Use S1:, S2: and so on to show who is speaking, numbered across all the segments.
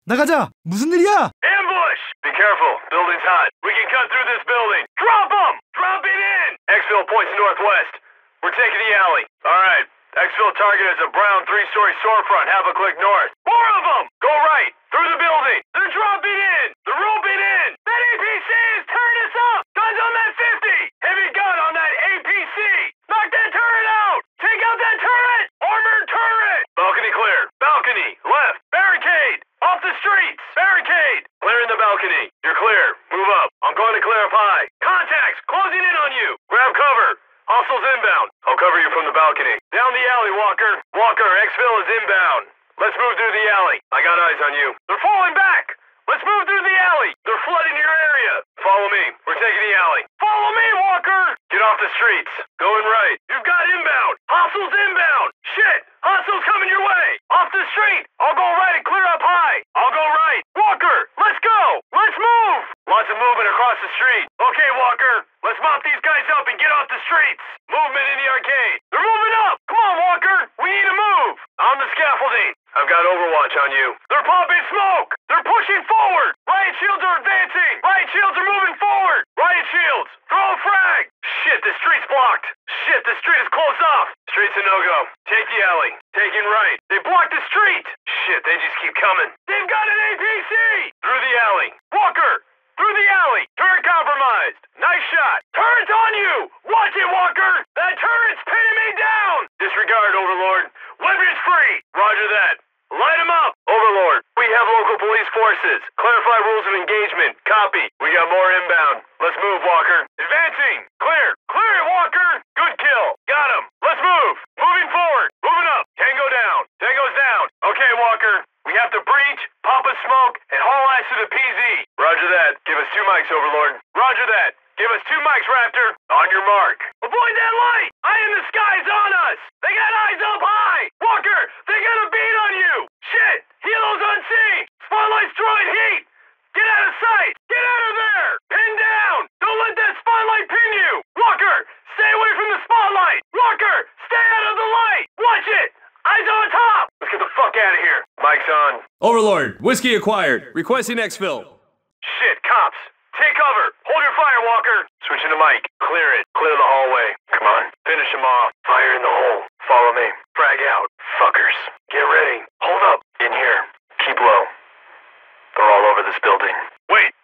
S1: 나가자! 무슨 일이야?
S2: Ambush! Be careful. Building's hot. We can cut through this building. Drop them! Drop it in! Exfil points northwest. We're taking the alley. Alright. Exfil target is a brown 3-story storefront half a click north. 4 of them! Go right! Through the building! They're dropping in! They're roping in! That APC is turning us up! Guns on that 50! Heavy gun on that APC! Knock that turret out! Take out that turret! Armored turret! Balcony clear! Balcony! Left! Barricade! Off the streets! Barricade! Clearing the balcony. You're clear. Move up. I'm going to clear up high. Contacts! Closing in on you! Grab cover! Hostiles inbound. I'll cover you from the balcony. Down the alley, Walker. Walker, Exfil is inbound. Let's move through the alley. I got eyes on you. They're falling back! Let's move through the alley! They're flooding your area! Follow me. We're taking the alley. Follow me, Walker! Get off the streets. Going right. You've got inbound! Hostiles inbound! Shit! Hostiles coming your way! Off the street! I'll go right and clear up high! I'll go right! Walker! Let's go! Let's move! Lots of movement across the street. Okay, Walker. Let's mop these guys up and get off the streets. Movement in the arcade. They're moving up! Come on, Walker! We need to move! On the scaffolding. I've got overwatch on you. They're pumping smoke! They're pushing forward! Riot shields are advancing! Riot shields are moving forward! Riot shields! Throw a frag! Shit, the street's blocked! Shit, the street is closed off! Street's a no-go. Take the alley. Taking right. They blocked the street! Shit, they just keep coming. They've got an APC! Through the alley. Walker! Through the alley! Turret compromised! Nice shot! Turret's on you! Watch it, Walker! That turret's pinning me down! Disregard, Overlord. Weapons free! Roger that. Light him up! Overlord, we have local police forces. Clarify rules of engagement. Copy. We got more inbound. Let's move, Walker. Advancing! Clear! Clear it, Walker! Good kill! Got him! Let's move! Moving forward! Moving up! Tango down! Tango's down! Okay, Walker. We have to breach, pop a smoke, and haul ass to the PZ. Roger that. Give us 2 mics, Overlord. Roger that. Give us 2 mics, Raptor. On your mark. Avoid that light! Eye in the sky's on us! They got eyes up high! Walker, they got a beat on you! Shit! Helo's unseen! Spotlight's drawing heat! Get out of sight! Get out of there! Pin down! Don't let that spotlight pin you! Walker, stay away from the spotlight! Walker, stay out of the light! Watch it! Eyes on top! Let's get the fuck out of here. Mic's on.
S3: Overlord, whiskey acquired. Requesting exfil.
S2: Shit, cops. Take cover. Hold your fire, Walker. Switching to mic. Clear it. Clear the hallway. Come on. Finish them off. Fire in the hole. Follow me. Frag out. Fuckers. Get ready. Hold up. In here. Keep low. They're all over this building. Wait.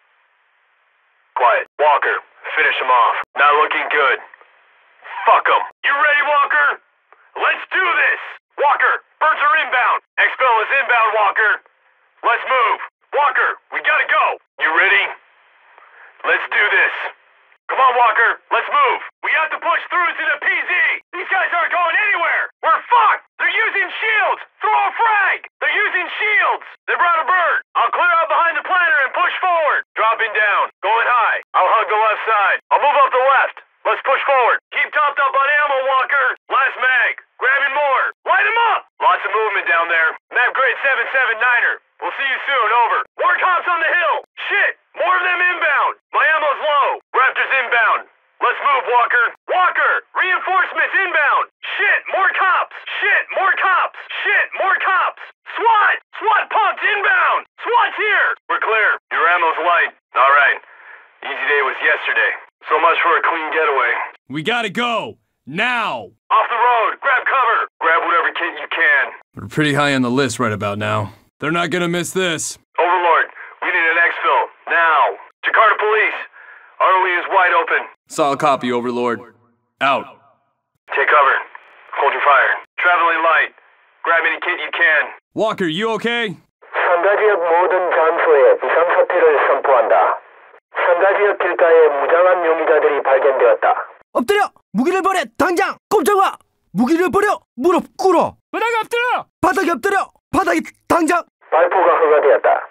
S2: Quiet. Walker. Finish them off. Not looking good. Fuck them. You ready, Walker? Let's do this. Walker. Birds are inbound. Exfil is inbound, Walker. Let's move. Walker. We gotta go. You ready? Let's do this. Come on, Walker. Let's move. We have to push through to the PZ. These guys aren't going anywhere. We're fucked. They're using shields. Throw a frag. They're using shields. They brought a bird. I'll clear out behind the planter and push forward. Dropping down. Going high. I'll hug the left side. I'll move up the left. Let's push forward. Keep topped up on ammo, Walker. Last mag. Grabbing more. Light them up. Lots of movement down there. Map grade 779er. We'll see you soon. Over. More cops on the hill. Shit. More of them inbound. My ammo's low. Raptor's inbound. Let's move, Walker. Walker. Reinforcements inbound. Shit. More cops. Shit. More cops. Shit. More cops. SWAT. SWAT pumps inbound. SWAT's here. We're clear. Your ammo's light. All right. Easy day was yesterday. So much for a clean getaway.
S3: We gotta go. Now.
S2: Off the road. Grab cover. Grab whatever kit you can.
S3: We're pretty high on the list right about now. They're not gonna miss this.
S2: Overlord, we need an exfil. Now. Jakarta Police. ROE is wide open.
S3: Solid copy, Overlord. Out.
S2: Take cover. Hold your fire. Traveling light. Grab any kit you can.
S3: Walker, you okay?
S4: 산자지역 모든 장소에 비상사태를 선포한다. 산자지역 길가에 무장한 용의자들이 발견되었다.
S1: 엎드려! 무기를 버려! 당장! 꼼짝마! 무기를 버려! 무릎 꿇어!
S3: 바닥에 엎드려!
S1: 바닥에 엎드려! 바닥에 당장!
S4: 발포가 허가되었다.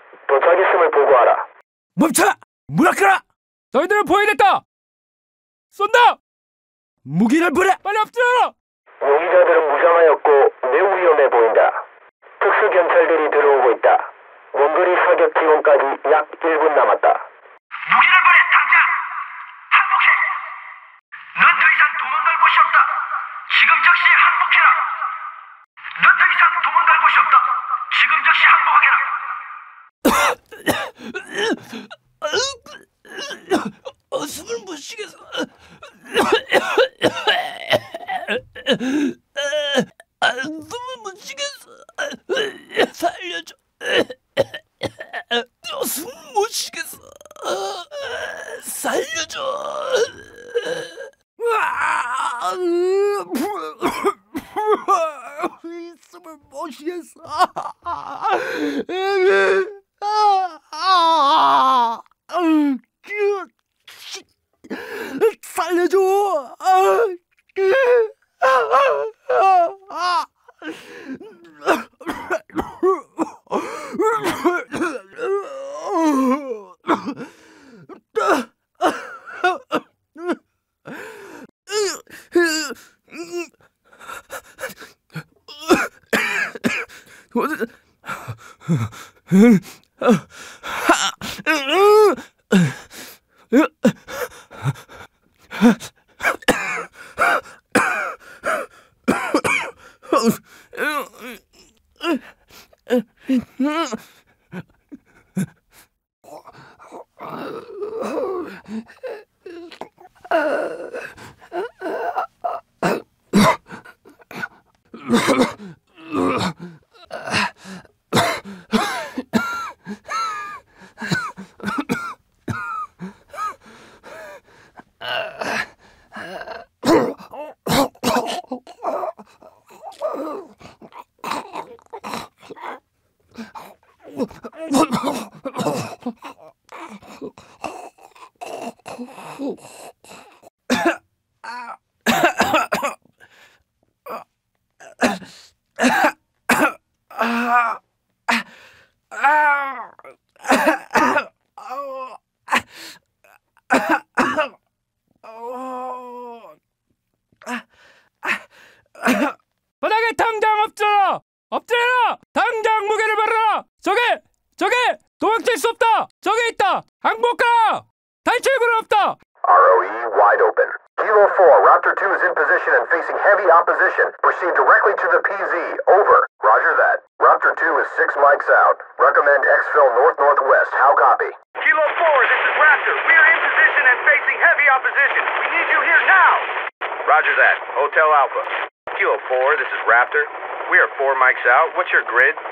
S4: 도착했음을 보고하라.
S1: 멈춰! 무라카라!
S3: 너희들은 포위됐다! 쏜다!
S1: 무기를 버려!
S3: 빨리 엎드려!
S4: 용의자들은 무장하였고 매우 위험해 보인다. 특수경찰들이 들어오고 있다. 원거리 사격 지원까지 약 1분 남았다.
S5: 무기를 버려 당장! 항복해! 넌 더 이상 도망갈 곳이 없다. 지금 즉시 항복해라. 넌 더 이상 도망갈 곳이 없다. 지금 즉시 항복하게라.
S1: 숨을 못 쉬겠어. 숨을 못 쉬겠어. 살려줘. 숨 못 쉬겠어. 살려줘. 숨을 못 쉬겠어. 살려줘.
S6: 바닥에 당장 엎드려! 엎드려라! 당장 무게를 벌어라! 저게 도망칠 수 없다! 저기 있다! 항복하라! 탈출구는 없다!
S4: ROE wide open. Kilo 4, Raptor 2 is in position and facing heavy opposition. Proceed directly to the PZ. Over. Roger that. Raptor 2 is 6 mics out. Recommend exfil north-northwest. How copy?
S2: Kilo 4, this is Raptor. We are in position and facing heavy opposition. We need you here now. Roger that. Hotel Alpha. Kilo 4, this is Raptor. We are 4 mics out. What's your grid?